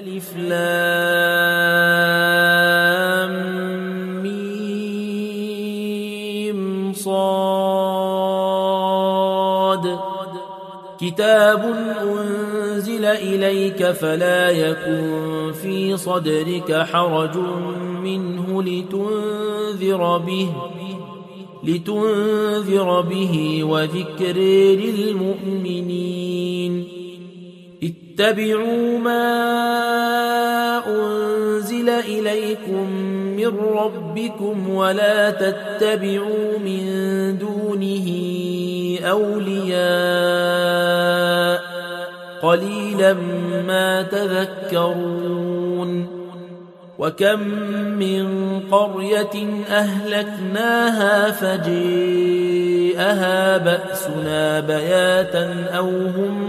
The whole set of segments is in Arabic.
ألف لام ميم صاد كتاب أنزل إليك فلا يكن في صدرك حرج منه لتنذر به وذكر للمؤمنين اتبعوا ما أنزل إليكم من ربكم ولا تتبعوا من دونه أولياء قليلا ما تذكرون وكم من قرية أهلكناها فجاءها بأسنا بياتا أو هم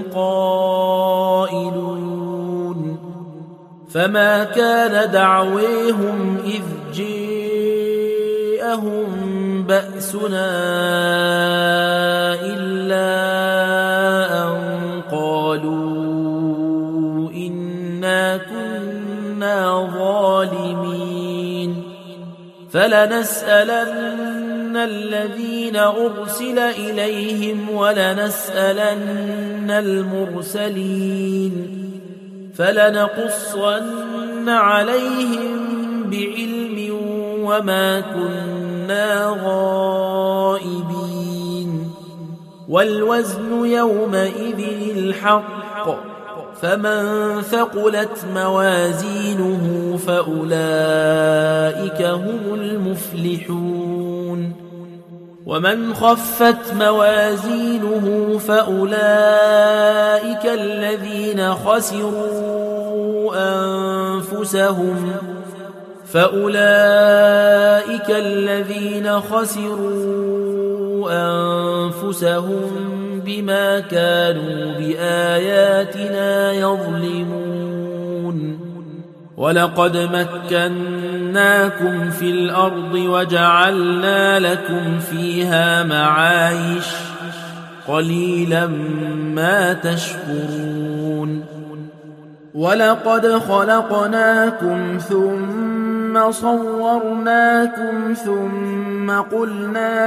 قائلون فما كان دعويهم إذ جاءهم بأسنا إلا أن قالوا إنا كنا ظالمين فلنسألن الذين أرسل إليهم ولنسألن المرسلين فلنقصن عليهم بعلم وما كنا غائبين والوزن يومئذ الحق فمن ثقلت موازينه فأولئك هم المفلحون ومن خفت موازينه فأولئك الذين خسروا أنفسهم بما كانوا بآياتنا يظلمون ولقد مكناكم في الأرض وجعلنا لكم فيها معايش قليلا ما تشكرون ولقد خلقناكم ثم صورناكم ثم قلنا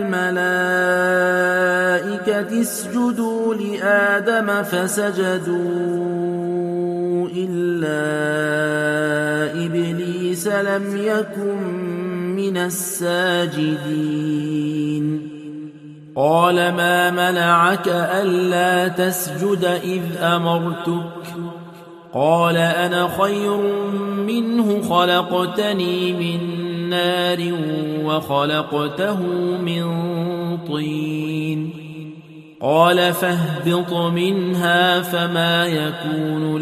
للملائكة اسجدوا لآدم فسجدوا إلا إبليس لم يكن من الساجدين قال ما منعك ألا تسجد إذ أمرتك قال أنا خير منه خلقتني من نار وخلقته من طين قال فاهبط منها فما يكون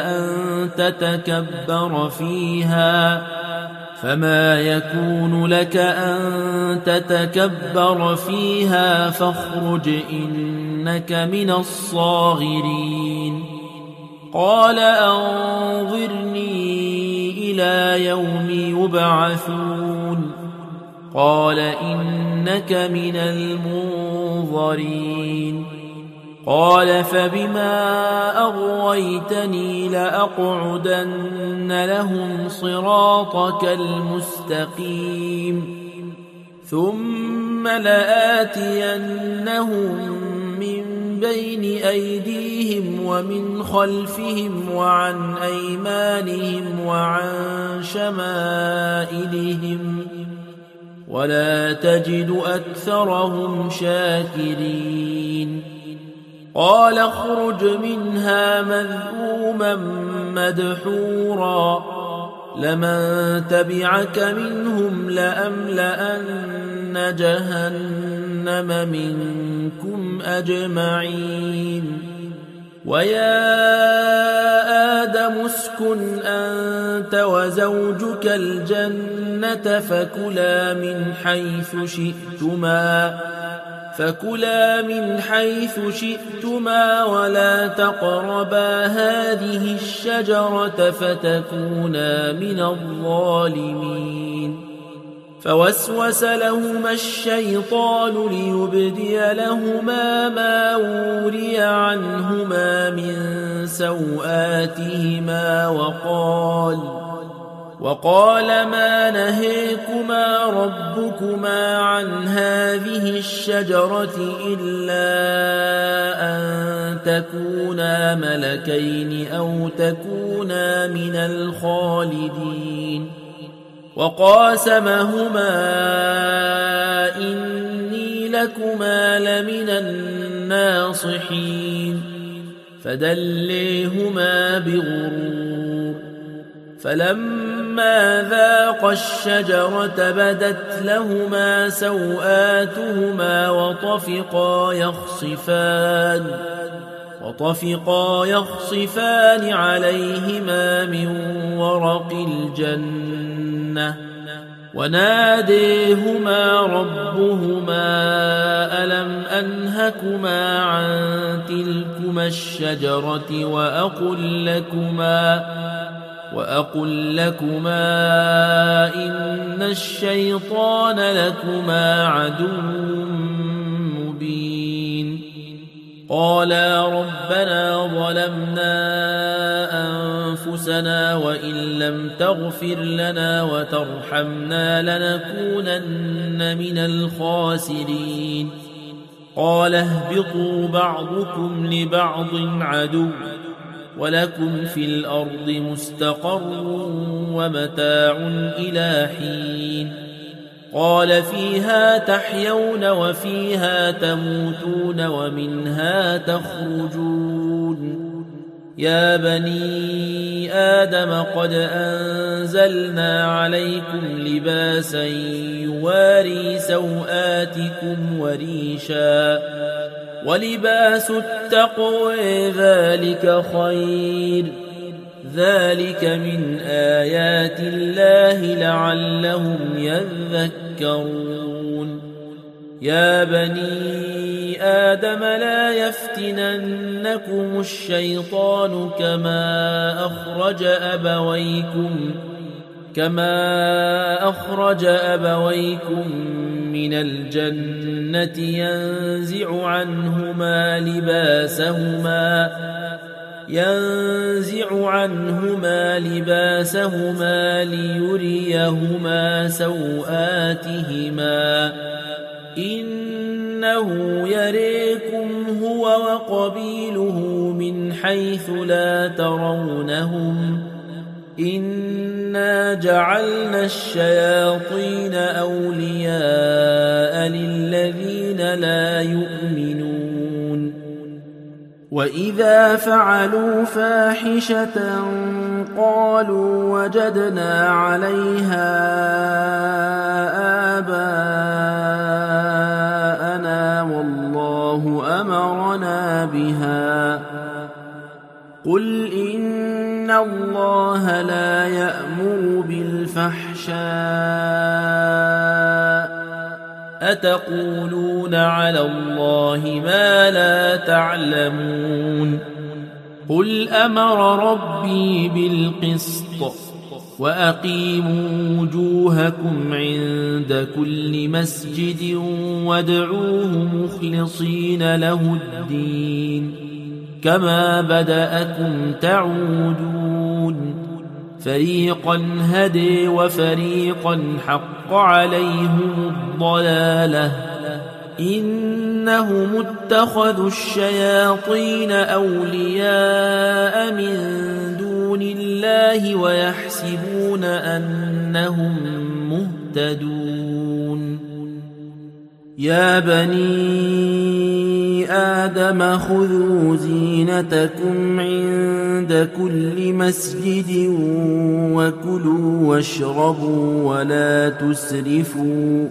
لك أن تتكبر فيها فاخرج إنك من الصاغرين قال أنظرني إلى يوم يبعثون قال إنك من المنظرين قال فبما أغويتني لأقعدن لهم صراطك المستقيم ثم لآتينهم من بين أيديهم ومن خلفهم وعن أيمانهم وعن شمائلهم ولا تجد أكثرهم شاكرين قال اخرج منها مذءوما مدحورا لمن تبعك منهم لأملأن جهنم منكم أجمعين ويا آدم اسكن أنت وزوجك الجنة فكلا من حيث شئتما ولا تقربا هذه الشجرة فتكونا من الظالمين فوسوس لهما الشيطان ليبدي لهما ما وري عنهما من سوآتهما وقال ما نهيكما ربكما عن هذه الشجرة إلا أن تكونا ملكين أو تكونا من الخالدين وقاسمهما إني لكما لمن الناصحين فدليهما بغرور فلما ذاقا الشجرة بدت لهما سوآتهما وطفقا يخصفان عليهما من ورق الجنة وناديهما ربهما ألم أنهكما عن تلكما الشجرة وأقل لكما إن الشيطان لكما عدو مبين قالا ربنا ظلمنا أنفسنا وإن لم تغفر لنا وترحمنا لنكونن من الخاسرين قال اهبطوا بعضكم لبعض عدو ولكم في الأرض مستقر ومتاع إلى حين قال فيها تحيون وفيها تموتون ومنها تخرجون يا بني آدم قد أنزلنا عليكم لباسا يواري سوآتكم وريشا ولباس التقوى ذلك خير ذلك من آيات الله لعلهم يذكرون يا بني آدم لا يفتننكم الشيطان كما أخرج أبويكم من الجنة ينزع عنهما لباسهما ليريهما سوآتهما إنه يريكم هو وقبيله من حيث لا ترونهم إنا جعلنا الشياطين أولياء للذين لا يؤمنون وإذا فعلوا فاحشة قالوا وجدنا عليها آباءنا والله أمرنا بها قل إن الله لا يأمر بالفحشاء أتقولون على الله ما لا تعلمون قل أمر ربي بالقسط وأقيموا وجوهكم عند كل مسجد وادعوه مخلصين له الدين كما بدأكم تعودون فريقا هدي وفريقا حق عليهم الضلالة إنهم اتخذوا الشياطين أولياء من دون الله ويحسبون أنهم مهتدون يا بني آدم خذوا زينتكم عند كل مسجد وكلوا واشربوا ولا تسرفوا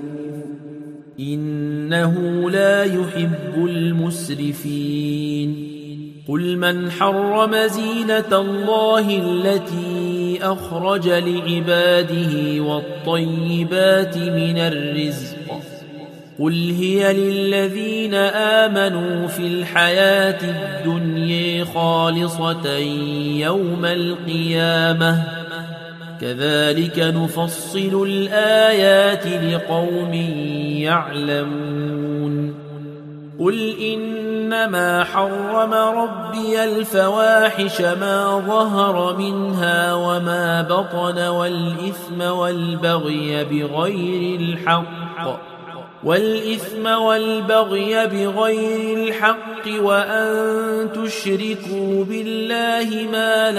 إنه لا يحب المسرفين قل من حرم زينة الله التي أخرج لعباده والطيبات من الرزق قل هي للذين آمنوا في الحياة الدنيا خالصة يوم القيامة كذلك نفصل الآيات لقوم يعلمون قل إنما حرم ربي الفواحش ما ظهر منها وما بطن والإثم والبغي بغير الحق وأن تشركوا بالله ما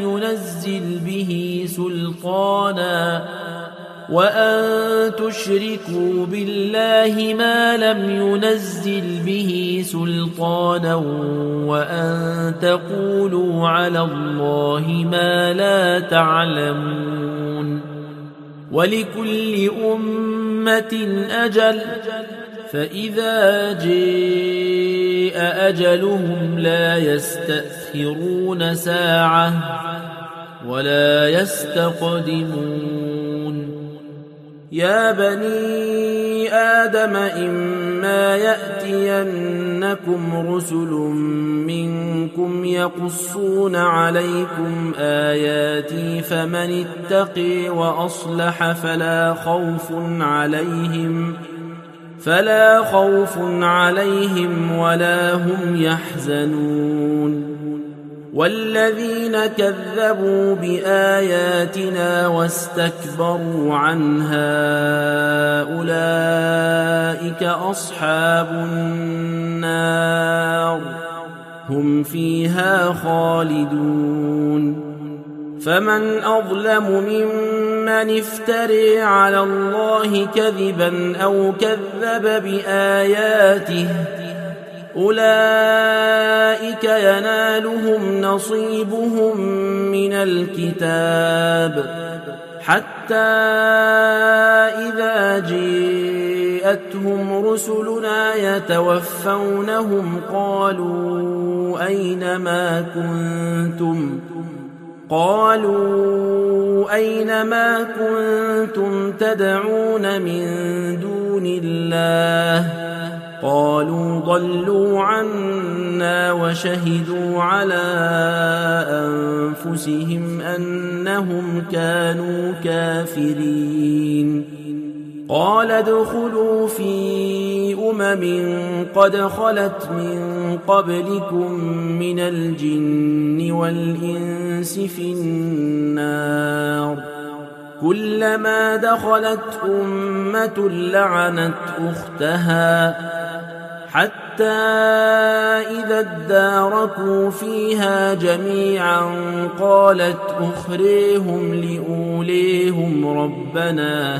لم ينزل به سلطانا وأن تقولوا على الله ما لا تعلمون ولكل أمة أجل فإذا جاء أجلهم لا يستأخرون ساعة ولا يستقدمون يا بني آدم إما يأتينكم رسل منكم يقصون عليكم آياتي فمن اتقي وأصلح فلا خوف عليهم ولا هم يحزنون والذين كذبوا بآياتنا واستكبروا عنها أولئك أصحاب النار هم فيها خالدون فمن أظلم ممن افتري على الله كذبا أو كذب بآياته أولئك ينالهم نصيبهم من الكتاب حتى إذا جاءتهم رسلنا يتوفونهم قالوا أين ما كنتم تدعون من دون الله قالوا ضلوا عنا وشهدوا على أنفسهم أنهم كانوا كافرين قال ادخلوا في قد خلت من قبلكم من الجن والإنس في النار كلما دخلت أمة لعنت أختها حتى إذا اداركوا فيها جميعا قالت أخريهم لأوليهم ربنا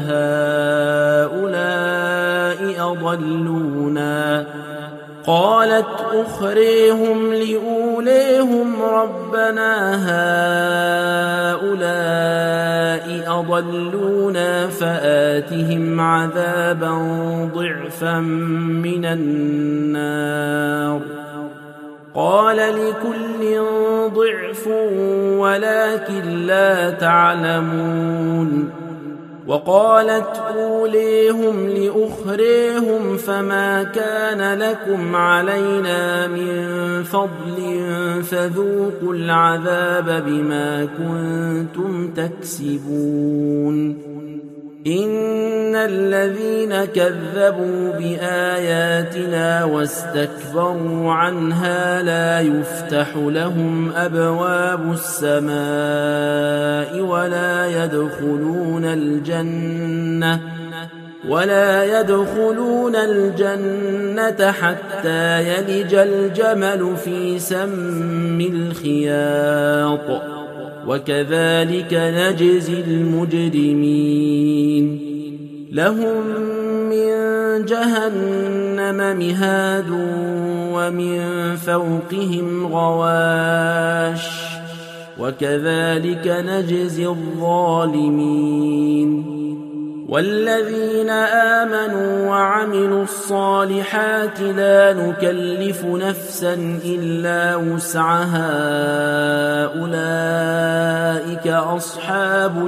هؤلاء أضلونا فآتهم عذابا ضعفا من النار قال لكل ضعف ولكن لا تعلمون وقالت أوليهم لأخريهم فما كان لكم علينا من فضل فذوقوا العذاب بما كنتم تكسبون إن الذين كذبوا بآياتنا واستكبروا عنها لا يفتح لهم أبواب السماء ولا يدخلون الجنة حتى يلج الجمل في سم الخياط وكذلك نجزي المجرمين لهم من جهنم مهاد ومن فوقهم غواش وكذلك نجزي الظالمين والذين آمنوا وعملوا الصالحات لا نكلف نفسا إلا وسعها أولئك أصحاب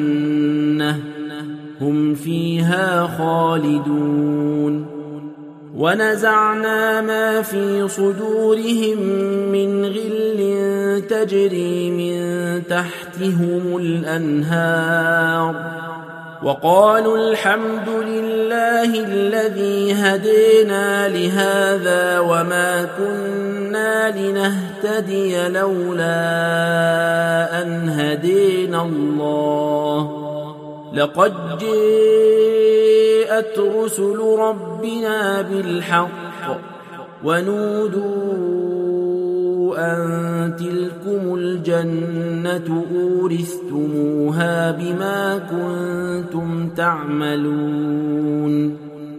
الجنة هم فيها خالدون ونزعنا ما في صدورهم من غل تجري من تحتهم الأنهار وقالوا الحمد لله الذي هدينا لهذا وما كنا لنهتدي لولا أن هدينا الله لقد جاءت رسل ربنا بالحق ونودوا أن تلكم الجنة أورثتموها بما كنتم تعملون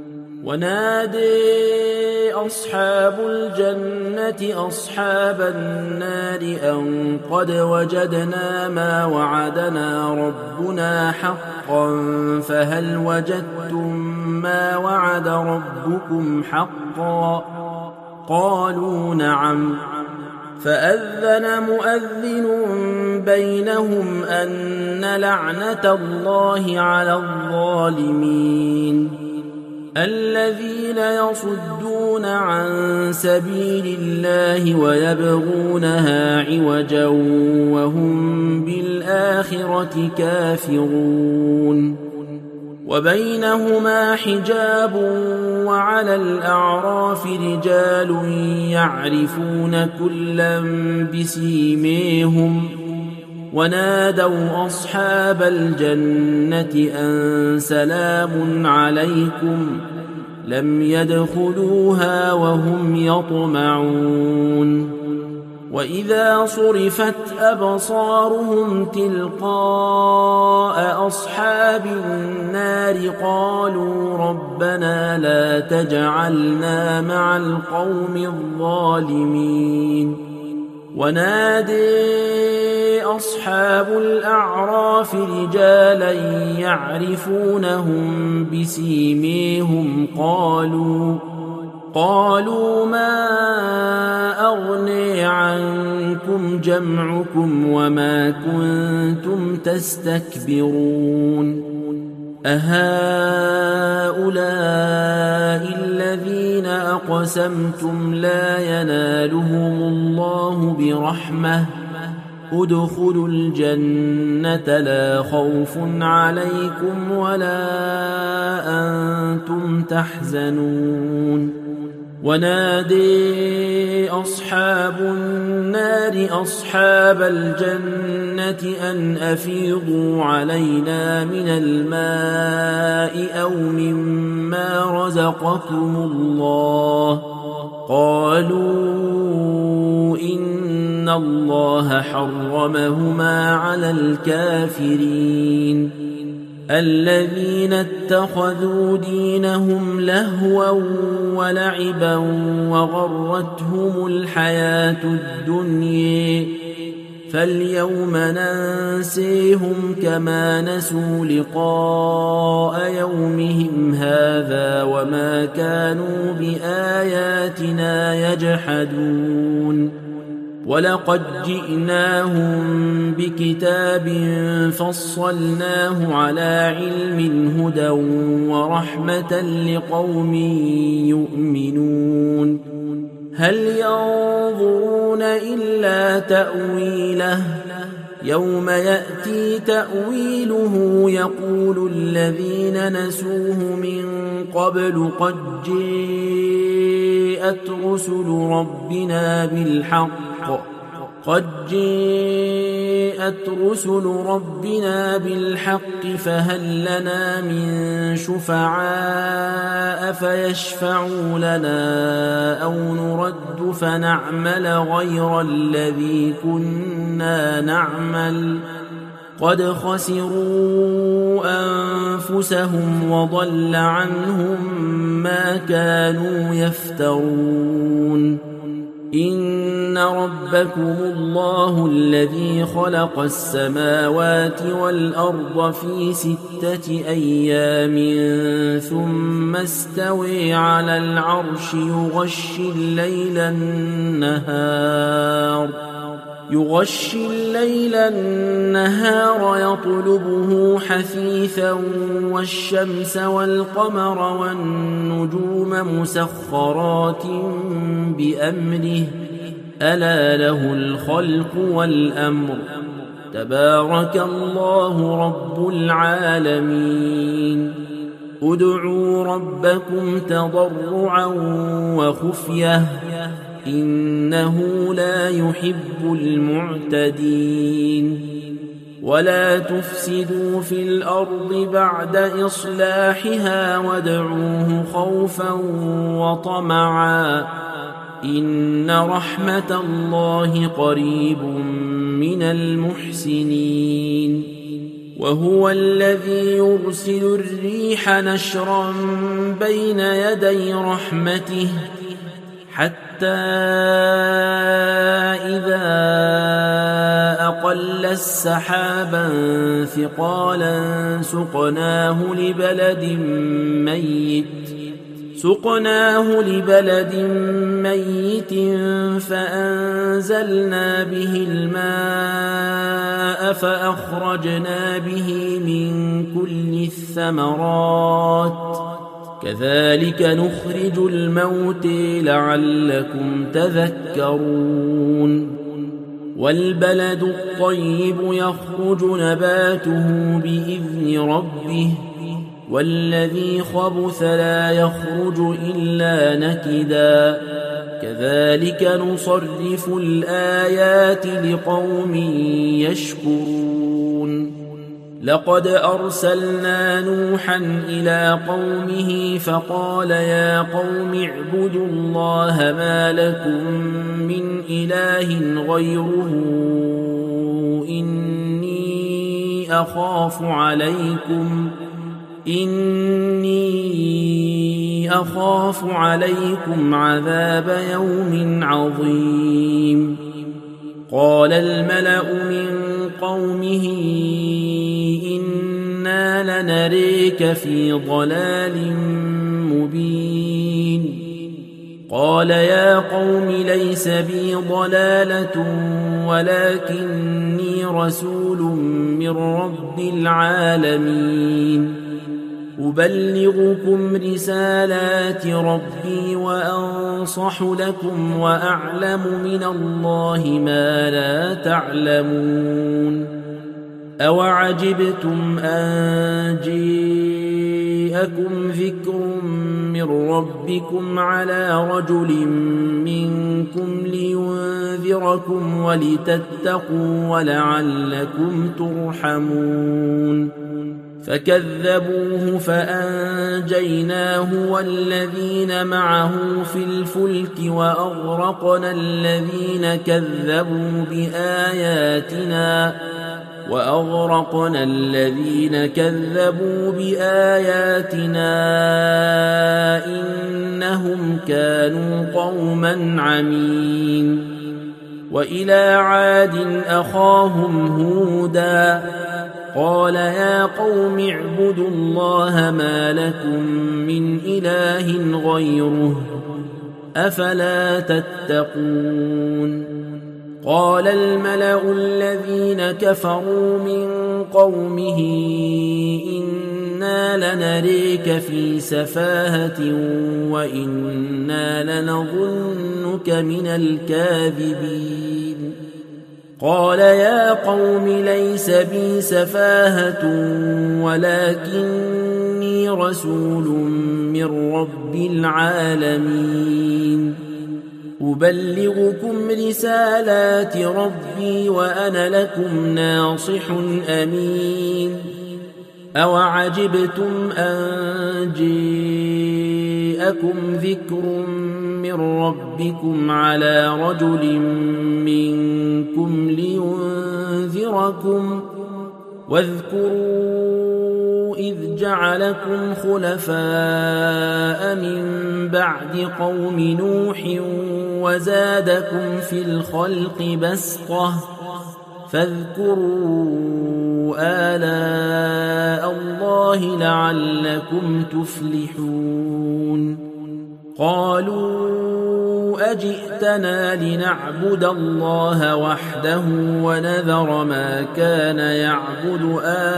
ونادي أصحاب الجنة أصحاب النار أن قد وجدنا ما وعدنا ربنا حقا فهل وجدتم ما وعد ربكم حقا قالوا نعم فأذن مؤذن بينهم أن لعنة الله على الظالمين الذين يصدون عن سبيل الله ويبغونها عوجا وهم بالآخرة كافرون وبينهما حجاب وعلى الأعراف رجال يعرفون كلا بسيميهم ونادوا أصحاب الجنة أن سلام عليكم لم يدخلوها وهم يطمعون وإذا صرفت أبصارهم تلقاء أصحاب النار قالوا ربنا لا تجعلنا مع القوم الظالمين ونادي أصحاب الأعراف رجالا يعرفونهم بسيميهم قالوا ما أغني عنكم جمعكم وما كنتم تستكبرون أهؤلاء الذين أقسمتم لا ينالهم الله برحمة ادخلوا الجنة لا خوف عليكم ولا أنتم تحزنون ونادي أصحاب النار أصحاب الجنة أن أفيضوا علينا من الماء أو مما رزقكم الله قالوا إن الله حرمهما على الكافرين الذين اتخذوا دينهم لهوا ولعبا وغرتهم الحياة الدنيا فاليوم ننسيهم كما نسوا لقاء يومهم هذا وما كانوا بآياتنا يجحدون ولقد جئناهم بكتاب فصلناه على علم هدى ورحمة لقوم يؤمنون هل ينظرون إلا تأويله يوم يأتي تأويله يقول الذين نسوه من قبل قد جاءت رسل ربنا بالحق فهل لنا من شفعاء فيشفعوا لنا أو نرد فنعمل غير الذي كنا نعمل قد خسروا أنفسهم وضل عنهم ما كانوا يفترون إن ربكم الله الذي خلق السماوات والأرض في 6 أيام ثم استوى على العرش يغشي الليل النهار يغشي الليل النهار يطلبه حثيثا والشمس والقمر والنجوم مسخرات بأمره ألا له الخلق والأمر تبارك الله رب العالمين ادعوا ربكم تضرعا وخفية إنه لا يحب المعتدين ولا تفسدوا في الأرض بعد إصلاحها وادعوه خوفا وطمعا إن رحمة الله قريب من المحسنين وهو الذي يرسل الريح نشرا بين يدي رحمته حتى إذا أقل السحابا ثقالا سقناه لبلد ميت فأنزلنا به الماء فأخرجنا به من كل الثمرات كذلك نخرج الموت لعلكم تذكرون والبلد الطيب يخرج نباته بإذن ربه والذي خبث لا يخرج إلا نكدا كذلك نصرف الآيات لقوم يشكرون لقد أرسلنا نوحا إلى قومه فقال يا قوم اعبدوا الله ما لكم من إله غيره إني أخاف عليكم عذاب يوم عظيم قال الملأ من قومه إنا لنريك في ضلال مبين قال يا قوم ليس بي ضلالة ولكني رسول من رب العالمين أبلغكم رسالات ربي وأنصح لكم وأعلم من الله ما لا تعلمون أوعجبتم أن جاءكم ذكر من ربكم على رجل منكم لينذركم ولتتقوا ولعلكم ترحمون فكذبوه فأنجيناه والذين معه في الفلك وأغرقنا الذين كذبوا بآياتنا إنهم كانوا قوما عمين وإلى عاد أخاهم هودا قال يا قوم اعبدوا الله ما لكم من إله غيره أفلا تتقون قال الملأ الذين كفروا من قومه إنا لنريك في سفاهة وإنا لنظنك من الكاذبين قال يا قوم ليس بي سفاهة ولكني رسول من رب العالمين أبلغكم رسالات ربي وأنا لكم ناصح أمين أوعجبتم أن جاءكم ذكر من ربكم على رجل منكم لينذركم واذكروا إذ جعلكم خلفاء من بعد قوم نوح وزادكم في الخلق بسطة فاذكروا آلاء الله لعلكم تفلحون قالوا أجئتنا لنعبد الله وحده ونذر ما كان يعبد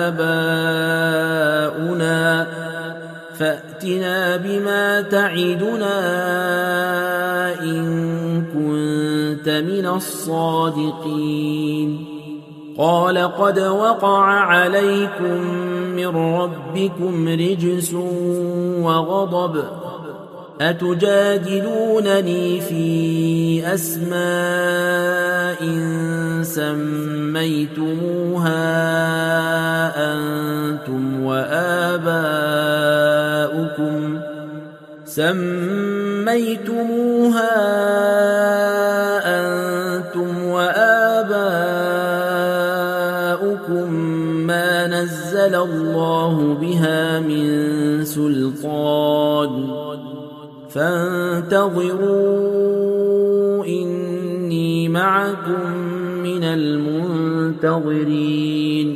آباؤنا فأتنا بما تعدنا إن كنت من الصادقين قال قد وقع عليكم من ربكم رجس وغضب أتجادلونني في أسماء سميتموها أنتم وآباؤكم ما نزل الله بها من سلطان فانتظروا إني معكم من المنتظرين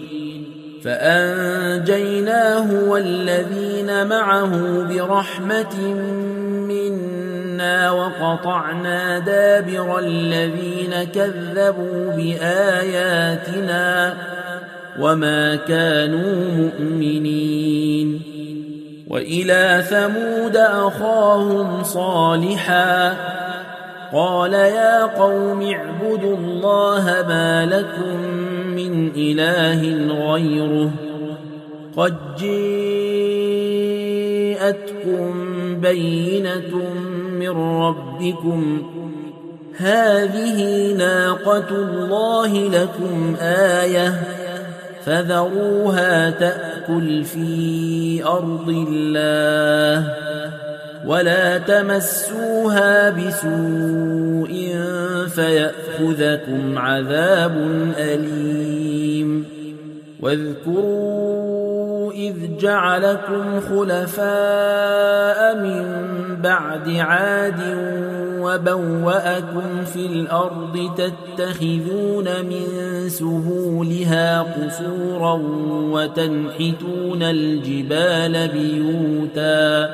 فأنجيناه والذين معه برحمة منا وقطعنا دابر الذين كذبوا بآياتنا وما كانوا مؤمنين وإلى ثمود أخاهم صالحا قال يا قوم اعبدوا الله ما لكم من إله غيره قد جاءتكم بينة من ربكم هذه ناقة الله لكم آية فذروها تأكل في أرض الله ولا تمسوها بسوء فيأخذكم عذاب أليم واذكروا إذ جعلكم خلفاء من بعد عاد وبوأكم في الأرض تتخذون من سهولها قصورا وتنحتون الجبال بيوتا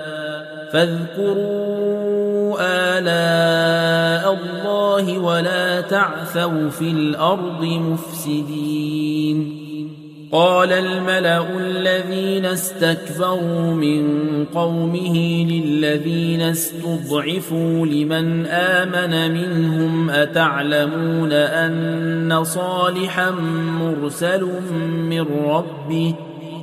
فاذكروا آلاء الله ولا تعثوا في الأرض مفسدين قال الملأ الذين استكبروا من قومه للذين استضعفوا لمن آمن منهم أتعلمون أن صالحا مرسل من ربه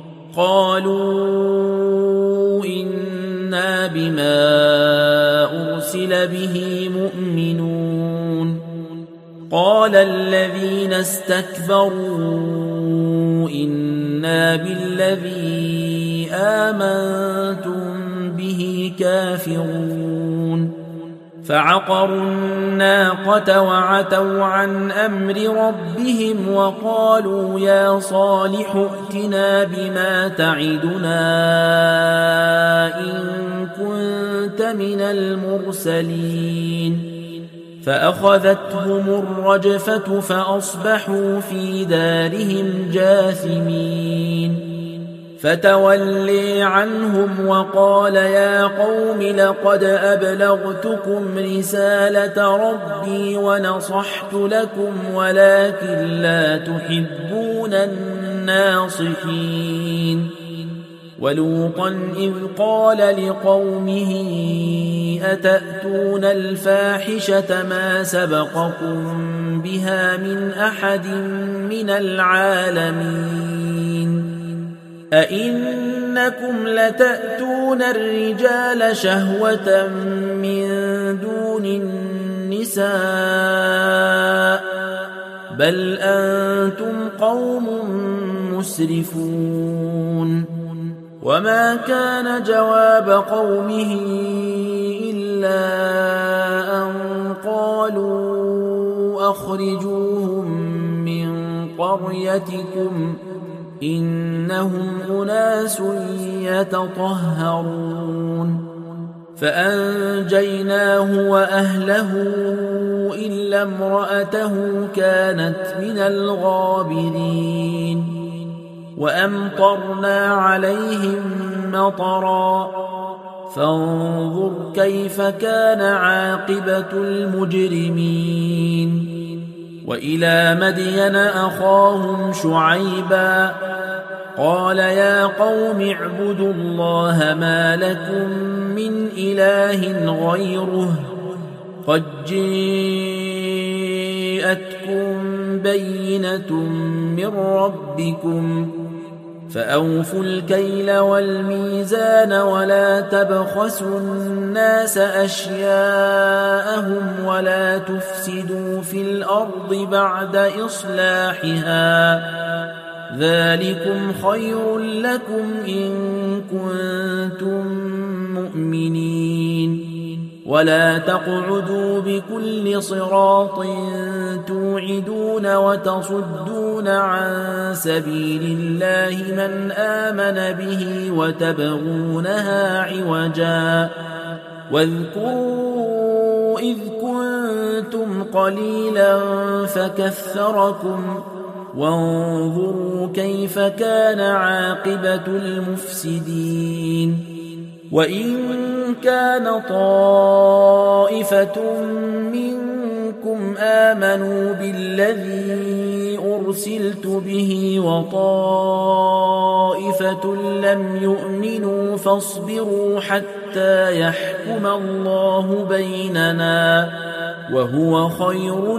قالوا إنا بما أرسل به مؤمنون قال الذين استكبروا إنا بالذي آمنتم به كافرون فعقروا الناقة وعتوا عن أمر ربهم وقالوا يا صالح ائتنا بما تعدنا إن كنت من المرسلين فأخذتهم الرجفة فأصبحوا في دارهم جاثمين فتولي عنهم وقال يا قوم لقد أبلغتكم رسالة ربي ونصحت لكم ولكن لا تحبون الناصحين ولوطا إذ قال لقومه أتأتون الفاحشة ما سبقكم بها من أحد من العالمين أئنكم لتأتون الرجال شهوة من دون النساء بل أنتم قوم مسرفون وما كان جواب قومه إلا أن قالوا أخرجوهم من قريتكم إنهم أناس يتطهرون فأنجيناه وأهله إلا امرأته كانت من فانظر كيف كان عاقبة المجرمين. وإلى مدين أخاهم شعيبا قال يا قوم اعبدوا الله ما لكم من إله غيره قد جاءتكم بينة من ربكم فأوفوا الكيل والميزان ولا تبخسوا الناس أشياءهم ولا تفسدوا في الأرض بعد إصلاحها ذلكم خير لكم إن كنتم مؤمنين. ولا تقعدوا بكل صراط توعدون وتصدون عن سبيل الله من آمن به وتبغونها عوجا واذكروا إذ كنتم قليلا فكثركم وانظروا كيف كان عاقبة المفسدين. وإن كان طائفة منكم آمنوا بالذي أرسلت به وطائفة لم يؤمنوا فاصبروا حتى يحكم الله بيننا وهو خير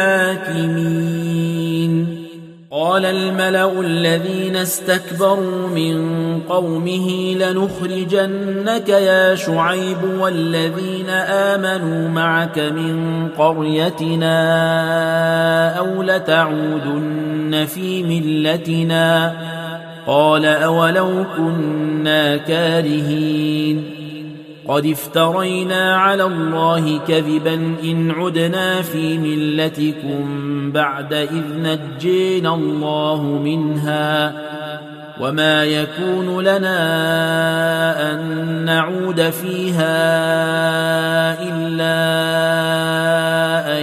الحاكمين. قال الملأ الذين استكبروا من قومه لنخرجنك يا شعيب والذين آمنوا معك من قريتنا أو لتعودن في ملتنا قال أولو كنا كارهين قد افترينا على الله كذبا إن عدنا في ملتكم بعد إذ نجينا الله منها وما يكون لنا أن نعود فيها إلا أن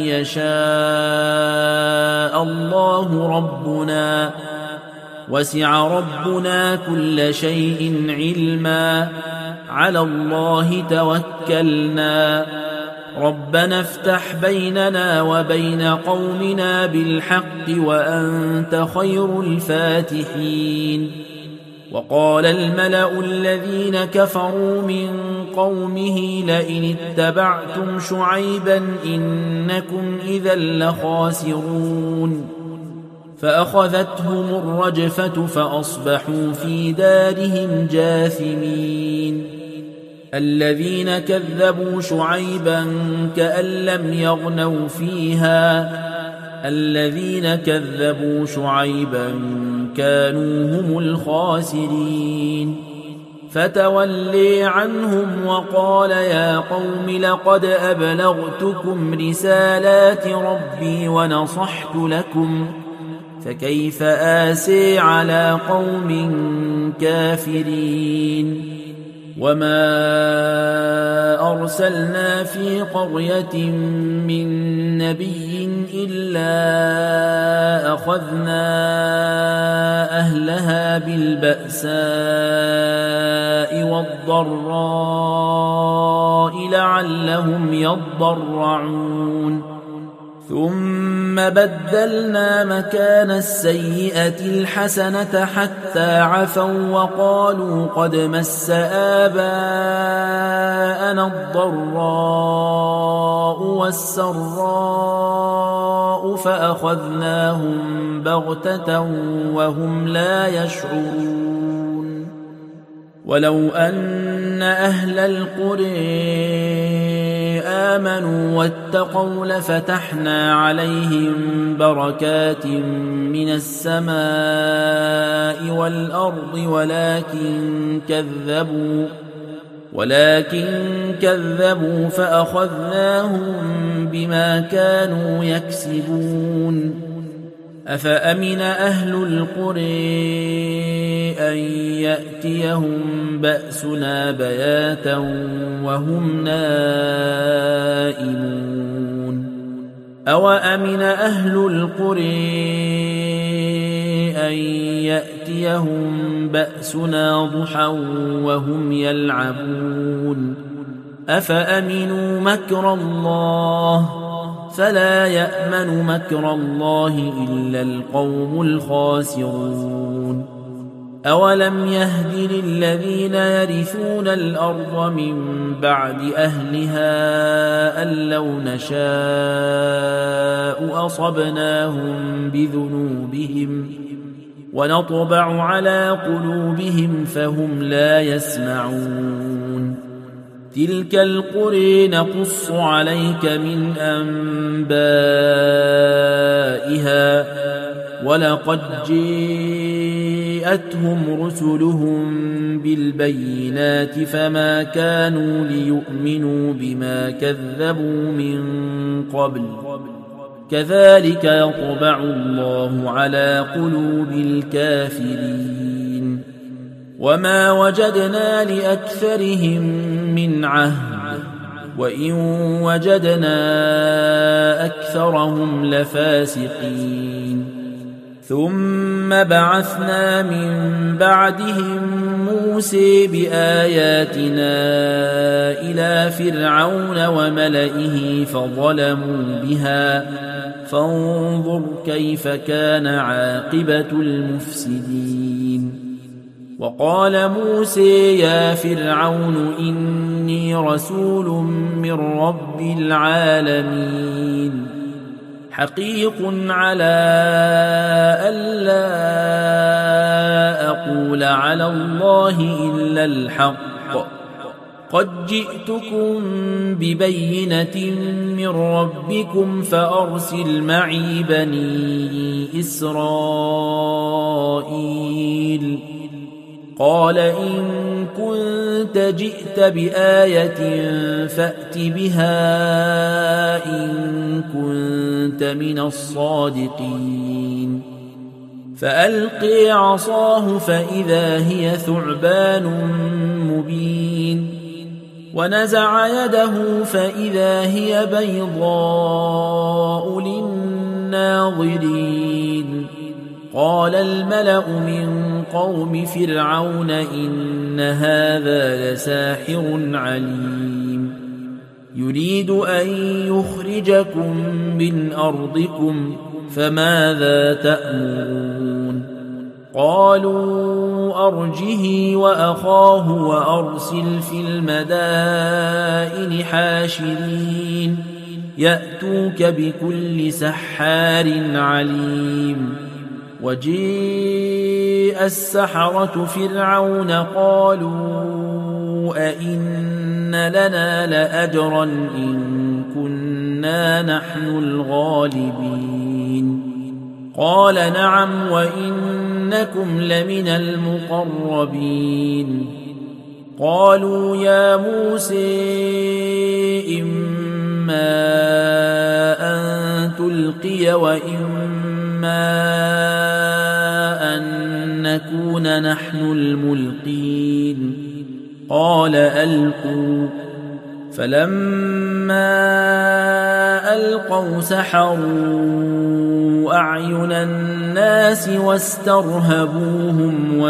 يشاء الله ربنا وسع ربنا كل شيء علما على الله توكلنا ربنا افتح بيننا وبين قومنا بالحق وأنت خير الفاتحين. وقال الملأ الذين كفروا من قومه لئن اتبعتم شعيبا إنكم إذا لخاسرون فأخذتهم الرجفة فأصبحوا في دارهم جاثمين. الذين كذبوا شعيبا كأن لم يغنوا فيها الذين كذبوا شعيبا كانوا هم الخاسرين. فتولي عنهم وقال يا قوم لقد أبلغتكم رسالات ربي ونصحت لكم فكيف آسي على قوم كافرين. وما أرسلنا في قرية من نبي إلا أخذنا أهلها بالبأساء والضراء لعلهم يضرعون ثم بدلنا مكان السيئة الحسنة حتى عفوا وقالوا قد مس آباءنا الضراء والسراء فأخذناهم بغتة وهم لا يشعرون. ولو أن أهل القرى آمنوا واتقوا لفتحنا عليهم بركات من السماء والأرض ولكن كذبوا فأخذناهم بما كانوا يكسبون. أفأمن أهل القرى أن يأتيهم بأسنا بياتا وهم نائمون أوأمن أهل القرى أن يأتيهم بأسنا ضحى وهم يلعبون أفأمنوا مكر الله فلا يأمن مكر الله إلا القوم الخاسرون أولم يهد للذين يرثون الأرض من بعد أهلها أن لو نشاء أصبناهم بذنوبهم ونطبع على قلوبهم فهم لا يسمعون تلك القرى نقص عليك من أنبائها ولقد جاءتهم رسلهم بالبينات فما كانوا ليؤمنوا بما كذبوا من قبل كذلك يطبع الله على قلوب الكافرين وما وجدنا لأكثرهم من عهد وإن وجدنا أكثرهم لفاسقين ثم بعثنا من بعدهم موسى بآياتنا إلى فرعون وملئه فظلموا بها فانظر كيف كان عاقبة المفسدين وقال موسى يا فرعون إني رسول من رب العالمين حقيق على ألا أقول على الله إلا الحق قد جئتكم ببينة من ربكم فأرسل معي بني إسرائيل قال إن كنت جئت بآية فأت بها إن كنت من الصادقين فألقي عصاه فإذا هي ثعبان مبين ونزع يده فإذا هي بيضاء للناظرين قال الملأ من قوم فرعون إن هذا لساحر عليم يريد أن يخرجكم من أرضكم فماذا تأمرون قالوا أرجه وأخاه وأرسل في المدائن حاشرين يأتوك بكل سحار عليم وجيء السحرة فرعون قالوا أئن لنا لأجرا إن كنا نحن الغالبين قال نعم وإنكم لمن المقربين قالوا يا موسى إما أن تلقي وإما أن نكون نحن الملقين قال ألقوا فلما ألقوا سحروا أعين الناس واسترهبوهم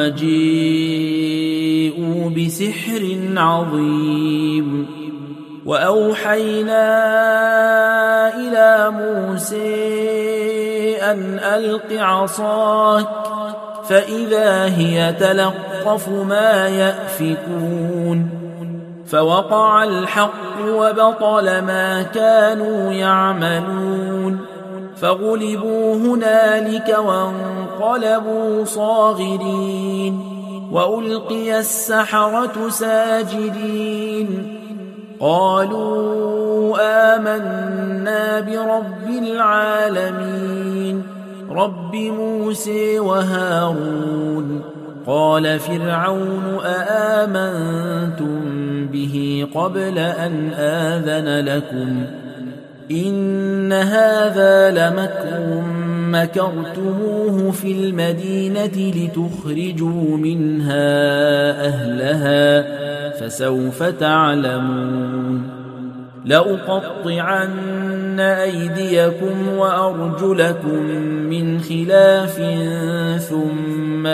وجيءوا بسحر عظيم وأوحينا إلى موسى أن ألق عصاك فإذا هي تلقف ما يأفكون فوقع الحق وبطل ما كانوا يعملون فغلبوا هنالك وانقلبوا صاغرين وألقي السحرة ساجدين قالوا آمنا برب العالمين رب موسى وهارون قال فرعون أآمنتم به قبل أن آذن لكم إن هذا لمكر مكرتموه في المدينة لتخرجوا منها أهلها فسوف تعلمون لأقطعن أيديكم وأرجلكم من خلاف ثم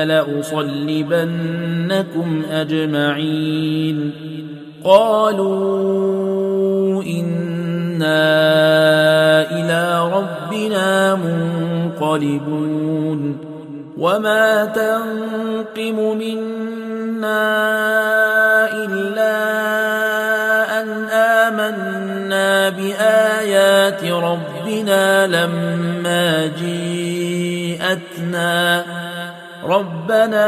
لأصلبنكم أجمعين. قالوا إنا إلى ربنا منقلبون. وما تنقم منا إلا أن آمنا بآيات ربنا لما جاءتنا. ربنا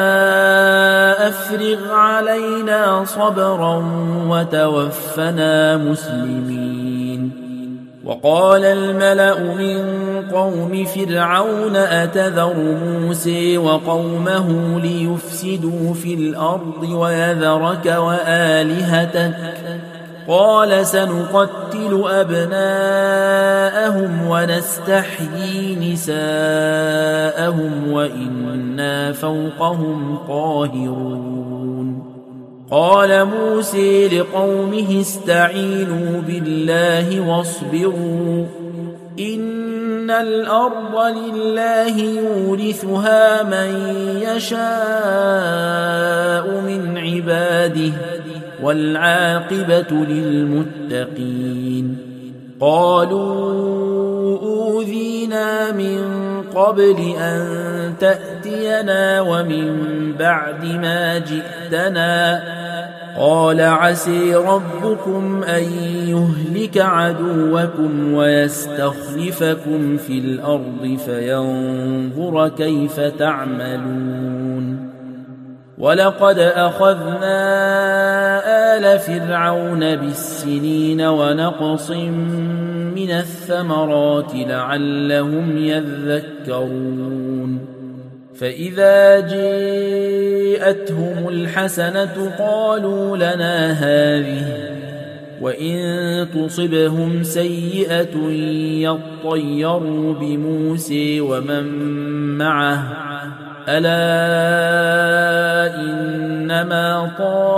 أفرغ علينا صبرا وتوفنا مسلمين. وقال الملأ من قوم فرعون أتذر موسى وقومه ليفسدوا في الأرض ويذرك وآلهتك؟ قال سنقتل أبناءهم ونستحيي نساءهم وإنا فوقهم قاهرون. قال موسى لقومه استعينوا بالله واصبروا إن الأرض لله يورثها من يشاء من عباده والعاقبة للمتقين. قالوا أوذينا من قبل أن تأتينا ومن بعد ما جئتنا. قال عسى ربكم أن يهلك عدوكم ويستخلفكم في الأرض فينظر كيف تعملون. ولقد أخذنا آل فرعون بالسنين ونقص من الثمرات لعلهم يذكرون. فإذا جاءتهم الحسنة قالوا لنا هذه وإن تصبهم سيئة يطيروا بموسى ومن معه ألا إنما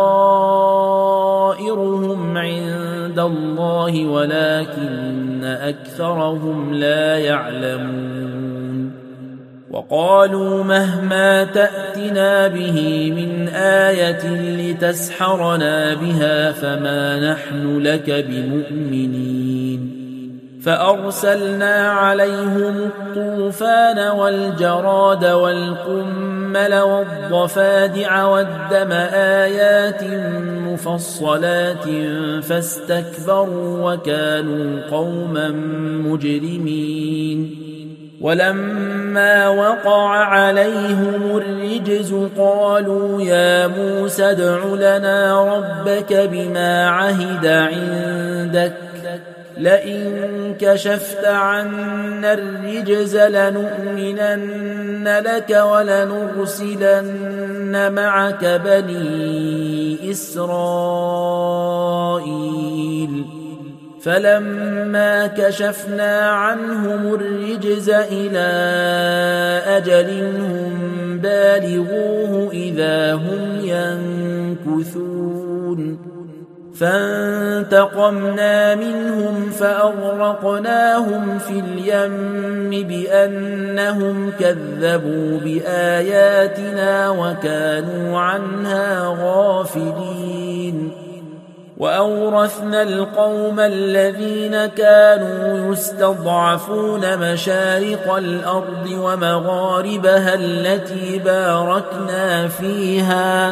طائرهم عند الله ولكن أكثرهم لا يعلمون. وقالوا مهما تأتنا به من آية لتسحرنا بها فما نحن لك بمؤمنين. فأرسلنا عليهم الطوفان والجراد والقمل والضفادع والدم آيات مفصلات فاستكبروا وكانوا قوما مجرمين. ولما وقع عليهم الرجز قالوا يا موسى ادع لنا ربك بما عهد عندك لئن كشفت عنا الرجز لنؤمنن لك ولنرسلن معك بني إسرائيل. فلما كشفنا عنهم الرجز إلى أجل هم بالغوه إذا هم ينكثون. فانتقمنا منهم فأغرقناهم في اليم بأنهم كذبوا بآياتنا وكانوا عنها غافلين. وأورثنا القوم الذين كانوا يستضعفون مشارق الأرض ومغاربها التي باركنا فيها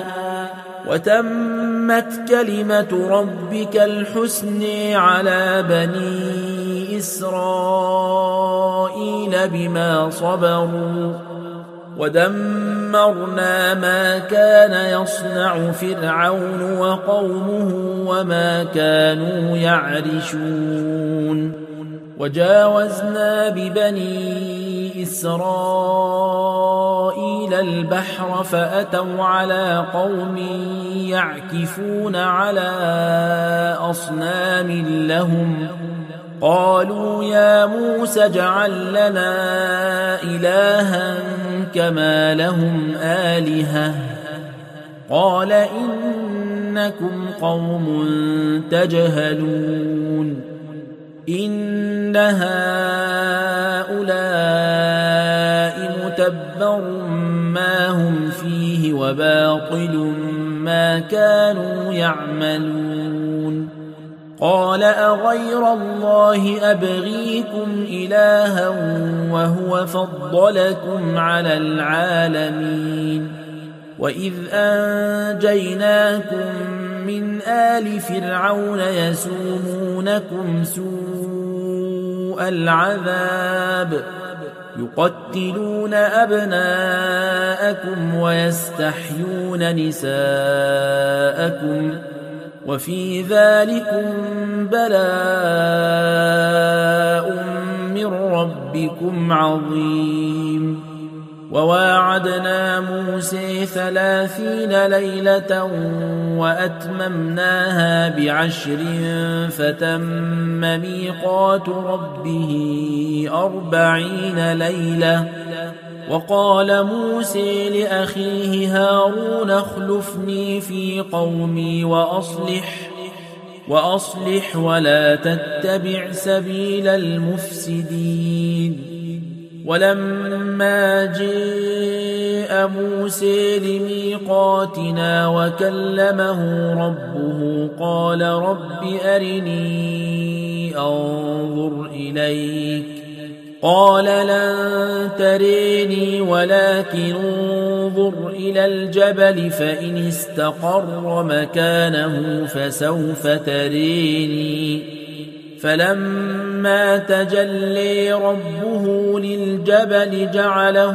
وتمت كلمة ربك الحسن على بني إسرائيل بما صبروا ودمرنا ما كان يصنع فرعون وقومه وما كانوا يعرشون. وجاوزنا ببني إسرائيل البحر فأتوا على قوم يعكفون على أصنام لهم قالوا يا موسى اجعل لنا إلها كما لهم آلهة قال إنكم قوم تجهلون إن هؤلاء متبر ما هم فيه وباطل ما كانوا يعملون قال أغير الله أبغيكم إلها وهو فضلكم على العالمين وإذ أنجيناكم من آل فرعون يسومونكم سوء العذاب يقتلون أبناءكم ويستحيون نساءكم وفي ذلكم بلاء من ربكم عظيم وواعدنا موسى 30 ليلة وأتممناها ب10 فتم ميقات ربه 40 ليلة وقال موسى لأخيه هارون اخلفني في قومي وأصلح ولا تتبع سبيل المفسدين ولما جاء موسى لميقاتنا وكلمه ربه قال رب أرني أنظر إليك قال لن تريني ولكن انظر إلى الجبل فإن استقر مكانه فسوف تريني فلما تجلي ربه للجبل جعله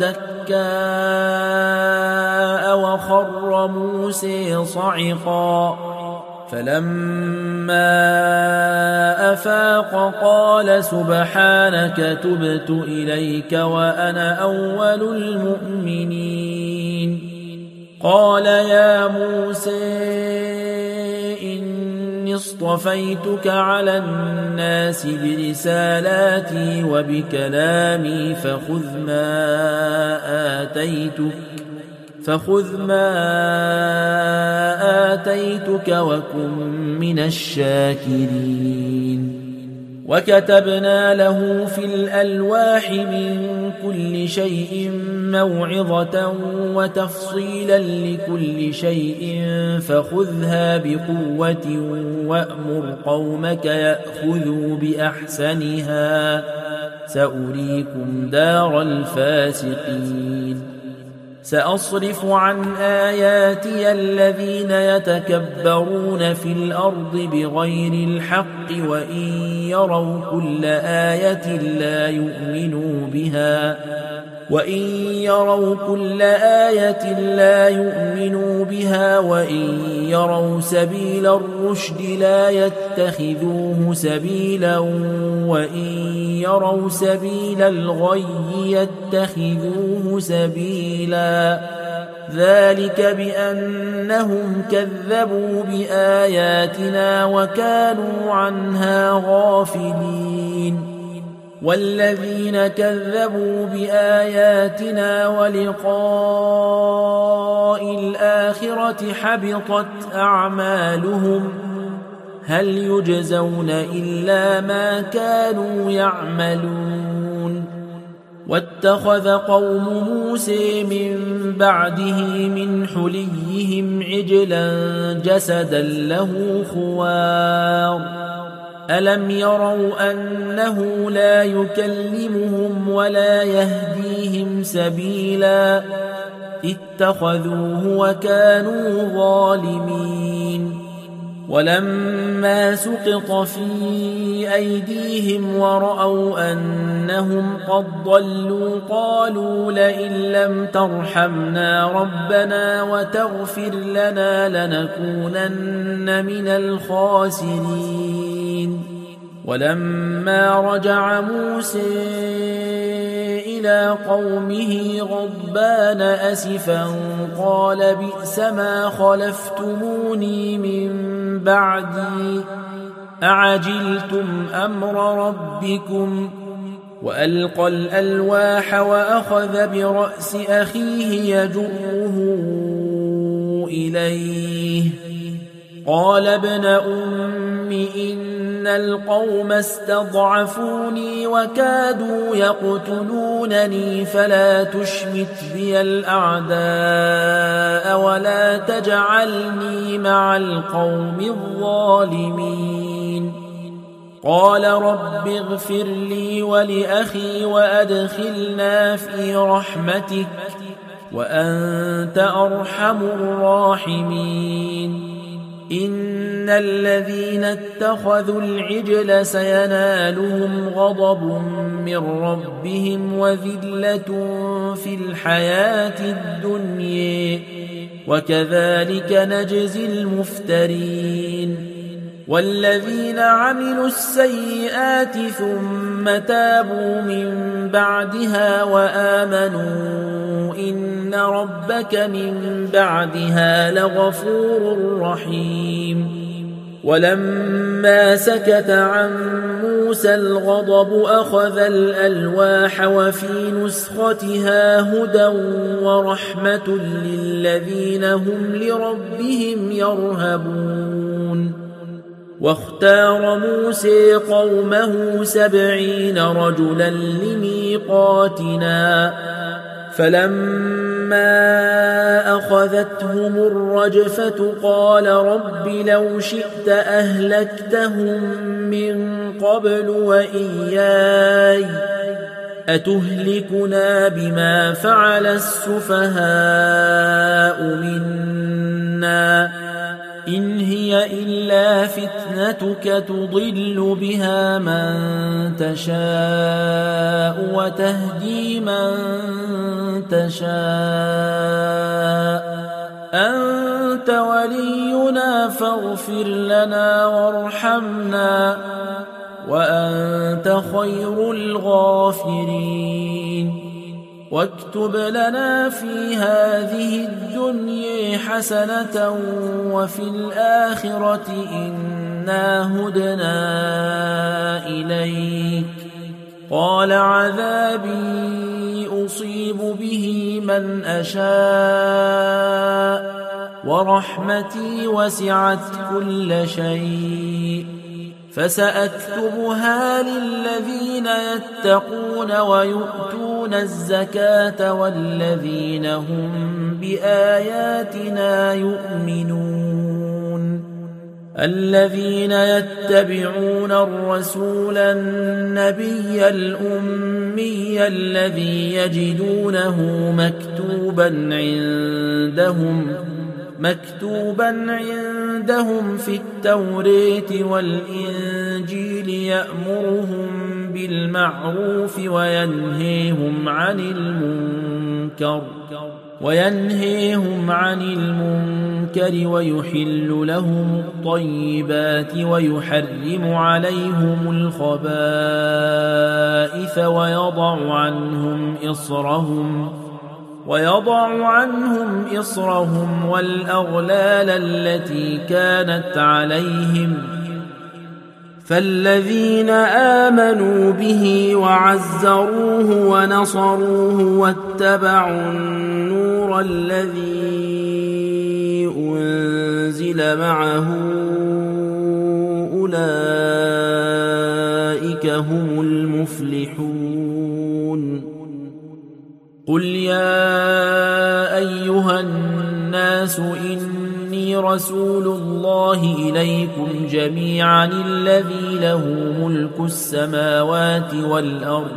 دكاء وخر موسى صعقا فلما أفاق قال سبحانك تبت إليك وأنا أول المؤمنين قال يا موسى إني اصطفيتك على الناس برسالاتي وبكلامي فخذ ما آتيتك وكن من الشاكرين وكتبنا له في الألواح من كل شيء موعظة وتفصيلا لكل شيء فخذها بقوة وأمر قومك يأخذوا بأحسنها سأريكم دار الفاسقين سأصرف عن آياتي الذين يتكبرون في الأرض بغير الحق وإن يروا كل آية لا يؤمنوا بها وإن يروا سبيل الرشد لا يتخذوه سبيلا وإن يروا سبيل الغي يتخذوه سبيلا ذلك بأنهم كذبوا بآياتنا وكانوا عنها غافلين والذين كذبوا بآياتنا ولقاء الآخرة حبطت أعمالهم هل يجزون إلا ما كانوا يعملون واتخذ قوم موسى من بعده من حليهم عجلا جسدا له خوار ألم يروا أنه لا يكلمهم ولا يهديهم سبيلا اتخذوه وكانوا ظالمين ولما سقط في أيديهم ورأوا أنهم قد ضلوا قالوا لئن لم ترحمنا ربنا وتغفر لنا لنكونن من الخاسرين ولما رجع موسى إلى قومه غضبان أسفا قال بئس ما خلفتموني من بعدي أعجلتم أمر ربكم وألقى الألواح وأخذ برأس أخيه يجره إليه قال ابن أم إن القوم استضعفوني وكادوا يقتلونني فلا تشمت بي الأعداء ولا تجعلني مع القوم الظالمين قال رب اغفر لي ولأخي وأدخلنا في رحمتك وأنت أرحم الراحمين إن الذين اتخذوا العجل سينالهم غضب من ربهم وذلة في الحياة الدنيا وكذلك نجزي المفترين والذين عملوا السيئات ثم تابوا من بعدها وآمنوا إن ربك من بعدها لغفور رحيم ولما سكت عن موسى الغضب أخذ الألواح وفي نسختها هدى ورحمة للذين هم لربهم يرهبون واختار موسى قومه 70 رجلا لميقاتنا فلما أخذتهم الرجفة قال رب لو شئت أهلكتهم من قبل وإياي أتهلكنا بما فعل السفهاء منا إن هي إلا فتنتك تضل بها من تشاء وتهدي من تشاء أنت ولينا فاغفر لنا وارحمنا وأنت خير الغافرين واكتب لنا في هذه الدنيا حسنة وفي الآخرة إنا هدنا إليك قال عذابي أصيب به من أشاء ورحمتي وسعت كل شيء فسأكتبها للذين يتقون ويؤتون الزكاة والذين هم بآياتنا يؤمنون الذين يتبعون الرسول النبي الأمي الذي يجدونه مكتوبا عندهم في التوراة والإنجيل يأمرهم بالمعروف وينهيهم عن المنكر ويحل لهم الطيبات ويحرم عليهم الخبائث ويضع عنهم إصرهم والأغلال التي كانت عليهم فالذين آمنوا به وعزروه ونصروه واتبعوا النور الذي أنزل معه أولئك هم المفلحون قل يا أيها الناس إني رسول الله إليكم جميعا الذي له ملك السماوات والأرض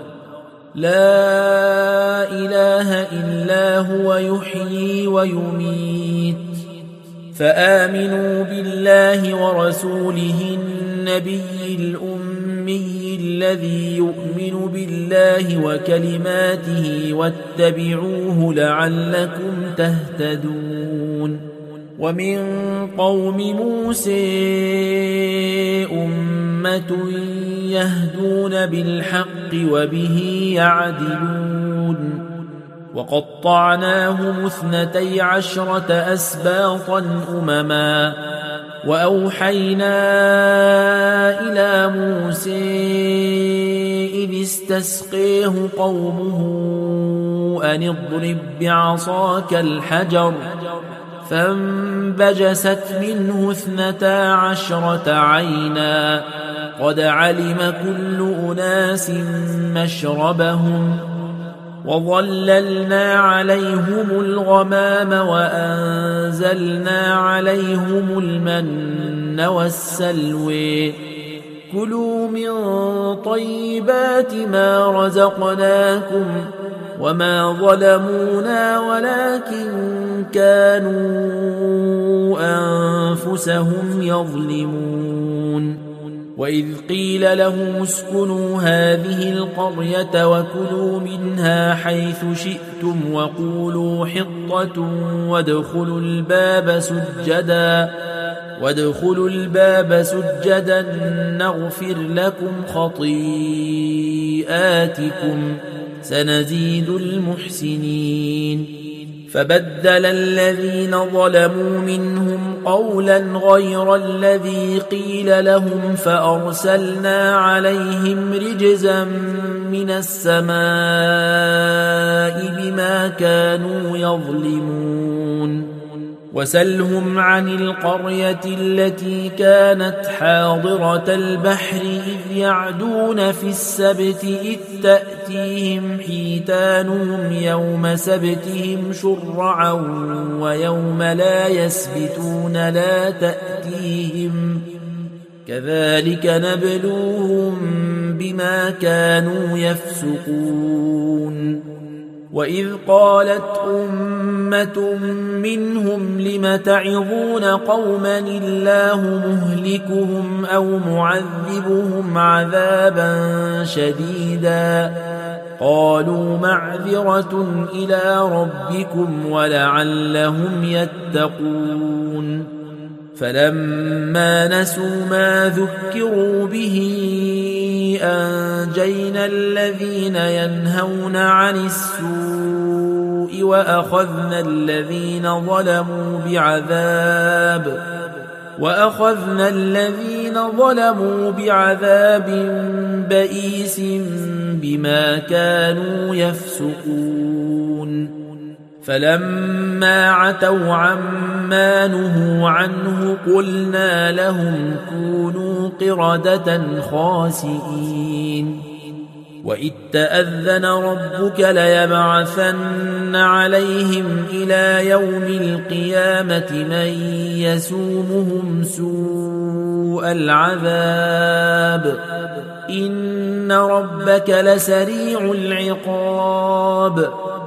لا إله إلا هو يحيي ويميت فآمنوا بالله ورسوله النبي الأمي الذي يؤمن بالله وكلماته واتبعوه لعلكم تهتدون ومن قوم موسى أمة يهدون بالحق وبه يعدلون وقطعناهم 12 أسباطا أمما وأوحينا إلى موسى إذ استسقيه قومه أن اضرب بعصاك الحجر فانبجست منه 12 عينا قد علم كل أناس مشربهم وظللنا عليهم الغمام وأنزلنا عليهم المن والسلوى كلوا من طيبات ما رزقناكم وما ظلمونا ولكن كانوا أنفسهم يظلمون وإذ قيل لهم اسكنوا هذه القرية وكلوا منها حيث شئتم وقولوا حطة وادخلوا الباب سجدا نغفر لكم خطيئاتكم سنزيد المحسنين فبدل الذين ظلموا منهم قولا غير الذي قيل لهم فأرسلنا عليهم رجزا من السماء بما كانوا يظلمون وسلهم عن القرية التي كانت حاضرة البحر إذ يعدون في السبت إذ تأتيهم حيتانهم يوم سبتهم شرعا ويوم لا يسبتون لا تأتيهم كذلك نبلوهم بما كانوا يفسقون وإذ قالت أمة منهم لم تعظون قوما الله مهلكهم أو معذبهم عذابا شديدا قالوا معذرة إلى ربكم ولعلهم يتقون فلما نسوا ما ذكروا به أنجينا الذين ينهون عن السوء وأخذنا الذين ظلموا بعذاب بئيس بما كانوا يفسقون فلما عتوا عما نهوا عنه قلنا لهم كونوا قردة خاسئين وإذ تأذن ربك ليبعثن عليهم إلى يوم القيامة من يسومهم سوء العذاب إن ربك لسريع العقاب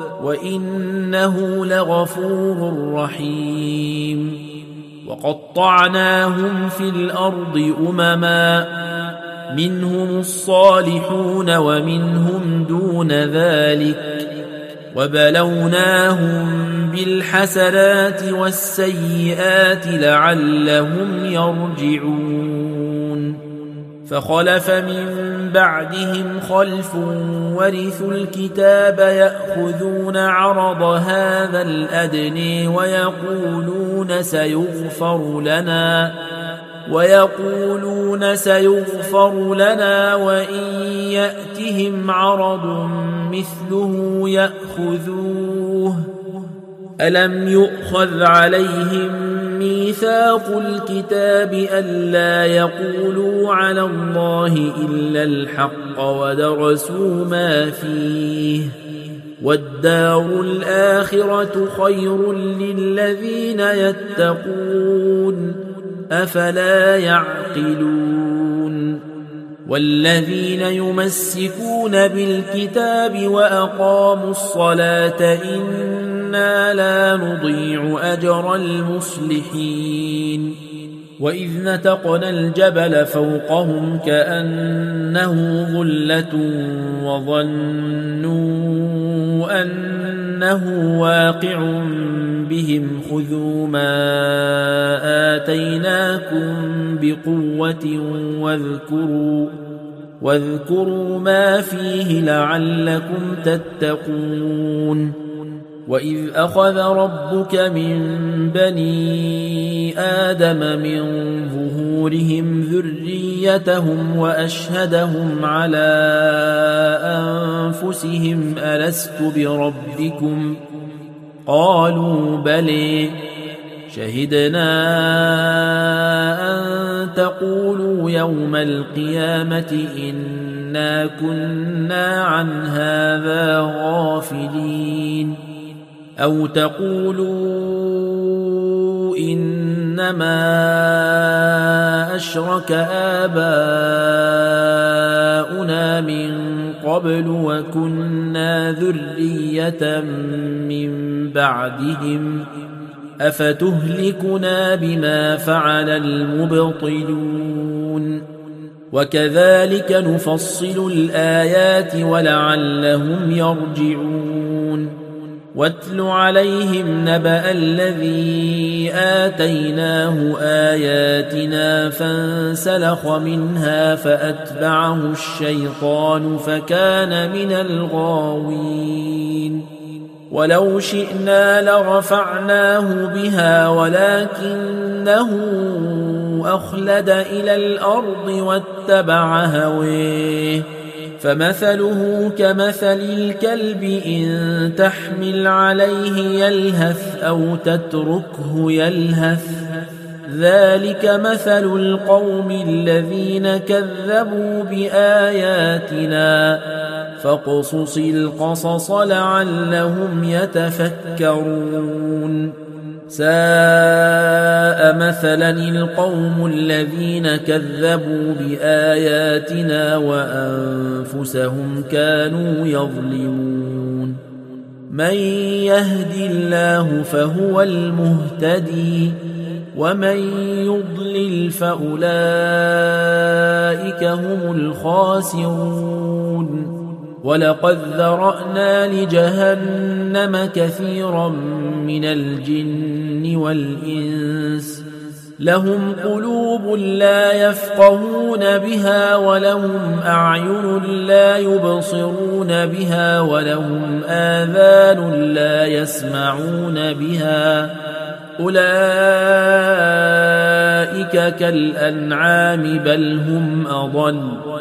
وإنه لغفور رحيم وقطعناهم في الأرض أمما منهم الصالحون ومنهم دون ذلك وبلوناهم بالحسنات والسيئات لعلهم يرجعون فخلف من بعدهم خلف ورثوا الكتاب يأخذون عرض هذا الأدنى ويقولون سيغفر لنا وإن يأتهم عرض مثله يأخذوه ألم يؤخذ عليهم ميثاق الكتاب ألا يقولوا على الله إلا الحق ودرسوا ما فيه والدار الآخرة خير للذين يتقون أفلا يعقلون والذين يمسكون بالكتاب وأقاموا الصلاة إنا لا نضيع أجر المصلحين وإذ نتقنا الجبل فوقهم كأنه ظلة وظنوا أنه واقع بهم خذوا ما آتيناكم بقوة واذكروا ما فيه لعلكم تتقون وإذ أخذ ربك من بني آدم من ظهورهم ذريتهم وأشهدهم على أنفسهم ألست بربكم قالوا بلى شهدنا أن تقولوا يوم القيامة إنا كنا عن هذا غافلين أو تقولوا إنما أشرك آباؤنا من قبل وكنا ذرية من بعدهم أفتهلكنا بما فعل المبطلون وكذلك نفصل الآيات ولعلهم يرجعون واتل عليهم نبأ الذي آتيناه آياتنا فانسلخ منها فأتبعه الشيطان فكان من الغاوين ولو شئنا لرفعناه بها ولكنه أخلد إلى الأرض واتبع هويه فمثله كمثل الكلب إن تحمل عليه يلهث أو تتركه يلهث ذلك مثل القوم الذين كذبوا بآياتنا فاقصص القصص لعلهم يتفكرون ساء مثلا القوم الذين كذبوا بآياتنا وأنفسهم كانوا يظلمون من يهد الله فهو المهتدي ومن يضلل فأولئك هم الخاسرون ولقد ذرأنا لجهنم كثيرا من الجن والإنس لهم قلوب لا يفقهون بها ولهم أعين لا يبصرون بها ولهم آذان لا يسمعون بها أولئك كالأنعام بل هم أضل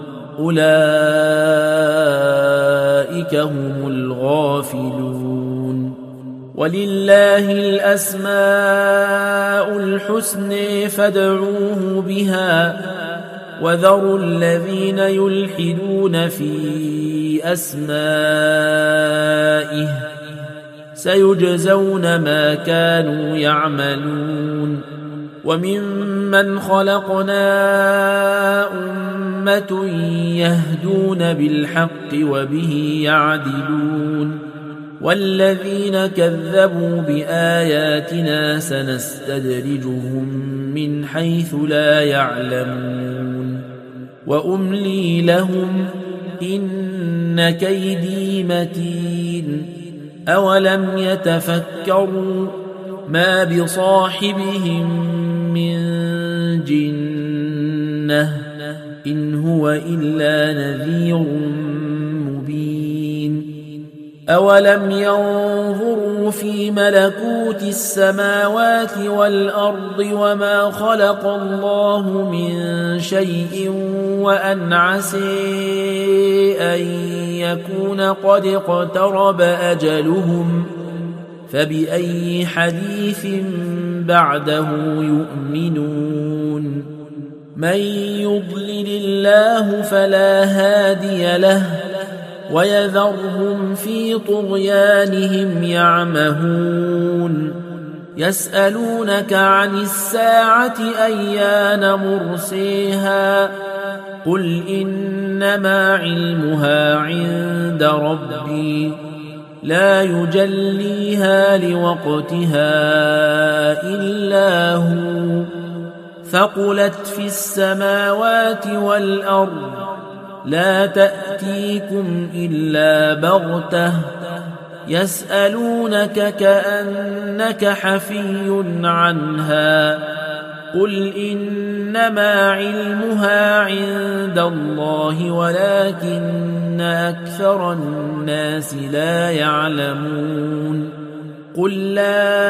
أولئك هم الغافلون ولله الأسماء الحسن فادعوه بها وذروا الذين يلحدون في أسمائه سيجزون ما كانوا يعملون وممن خلقنا أمة يهدون بالحق وبه يعدلون والذين كذبوا بآياتنا سنستدرجهم من حيث لا يعلمون وأملي لهم إن كيدي متين أولم يتفكروا ما بصاحبهم من جنة إن هو إلا نذير مبين أولم ينظروا في ملكوت السماوات والأرض وما خلق الله من شيء وأن عسى أن يكون قد اقترب أجلهم فبأي حديث بعده يؤمنون من يضلل الله فلا هادي له ويذرهم في طغيانهم يعمهون يسألونك عن الساعة أيان مرسيها قل إنما علمها عند ربي لا يجليها لوقتها إلا هو ثقلت في السماوات والأرض لا تأتيكم إلا بغتة يسألونك كأنك حفي عنها قل إنما علمها عند الله ولكن أكثر الناس لا يعلمون قل لا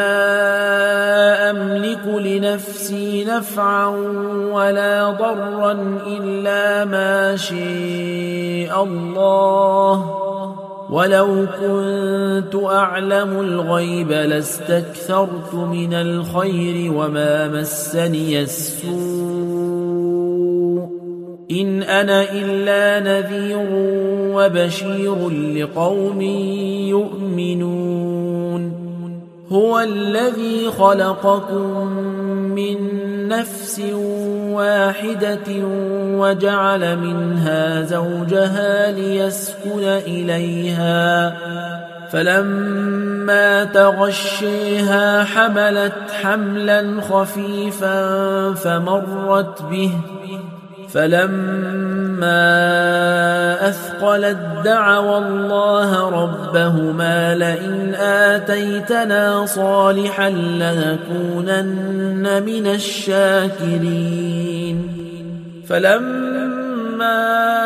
أملك لنفسي نفعا ولا ضرا إلا ما شاء الله ولو كنت أعلم الغيب لاستكثرت من الخير وما مسني السوء إن أنا إلا نذير وبشير لقوم يؤمنون هو الذي خلقكم من نفس واحدة وجعل منها زوجها ليسكن إليها فلما تغشيها حملت حملا خفيفا فمرت به فلما أثقلت دعوا الله ربهما لئن آتيتنا صالحا لنكونن من الشاكرين فلما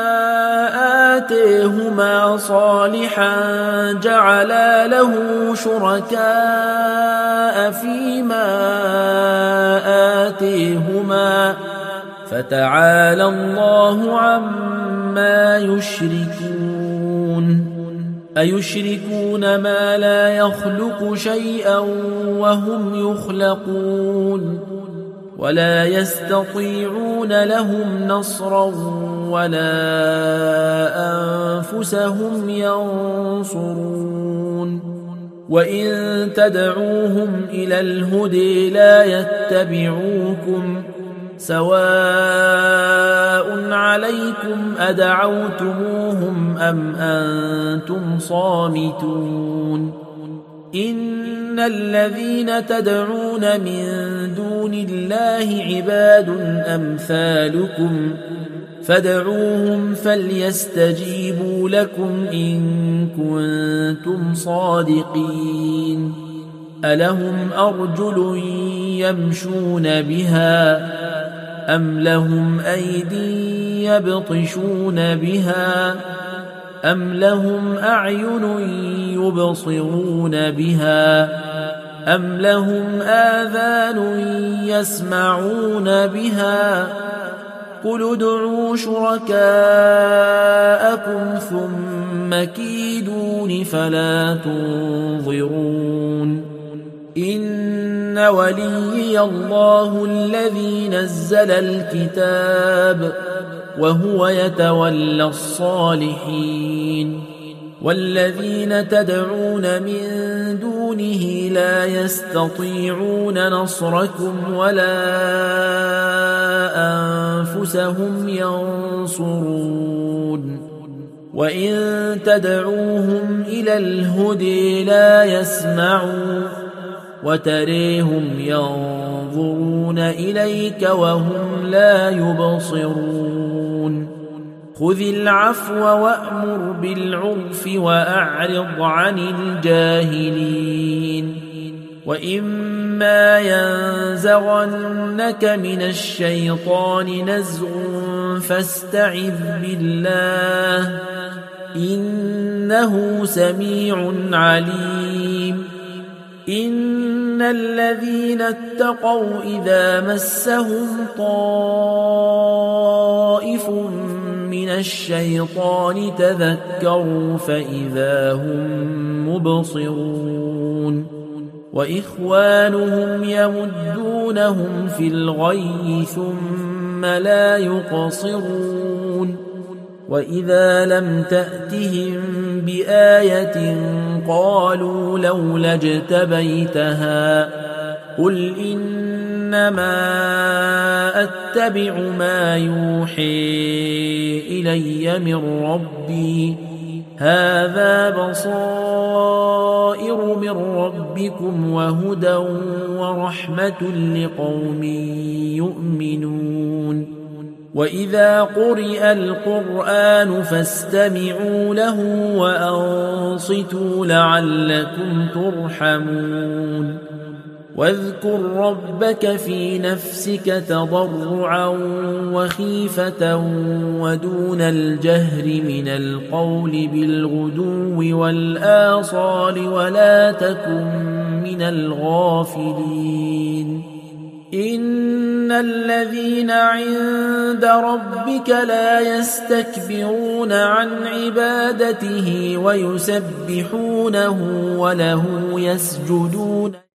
آتيهما صالحا جعلا له شركاء فيما آتيهما فتعالى الله عما يشركون أيشركون ما لا يخلق شيئا وهم يخلقون ولا يستطيعون لهم نصرا ولا أنفسهم ينصرون وإن تدعوهم إلى الهدى لا يتبعوكم سواء عليكم أدعوتموهم أم أنتم صامتون إن الذين تدعون من دون الله عباد أمثالكم فادعوهم فليستجيبوا لكم إن كنتم صادقين ألهم أرجل يمشون بها أم لهم أيدي يبطشون بها أم لهم أعين يبصرون بها أم لهم آذان يسمعون بها قل ادعوا شركاءكم ثم كيدون فلا تنظرون إن وليي الله الذي نزل الكتاب وهو يتولى الصالحين والذين تدعون من دونه لا يستطيعون نصركم ولا أنفسهم ينصرون وإن تدعوهم إلى الهدى لا يسمعون وتريهم ينظرون إليك وهم لا يبصرون خذ العفو وأمر بالعرف وأعرض عن الجاهلين وإما ينزغنك من الشيطان نزغ فاستعذ بالله إنه سميع عليم إن الذين اتقوا إذا مسهم طائف من الشيطان تذكروا فإذا هم مبصرون وإخوانهم يمدونهم في الغي ثم لا يقصرون وإذا لم تأتهم بآية قالوا لولا اجتبيتها قل إنما أتبع ما يوحي إلي من ربي هذا بصائر من ربكم وهدى ورحمة لقوم يؤمنون وإذا قرئ القرآن فاستمعوا له وأنصتوا لعلكم ترحمون واذكر ربك في نفسك تضرعا وخيفة ودون الجهر من القول بالغدو والآصال ولا تكن من الغافلين إن الذين عند ربك لا يستكبرون عن عبادته ويسبحونه وله يسجدون